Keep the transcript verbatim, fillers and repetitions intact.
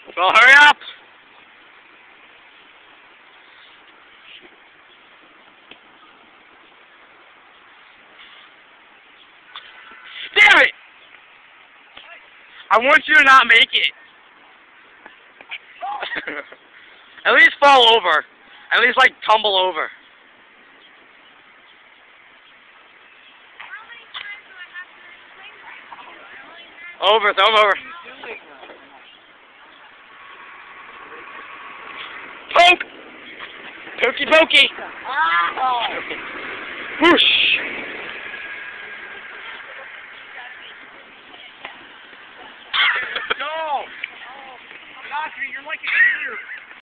Well, hurry up! Damn it! I want you to not make it. At least fall over. At least, like, tumble over. Over, throw him over. Poke! Pokey pokey! Whoosh! No! Gosh, you're like a deer.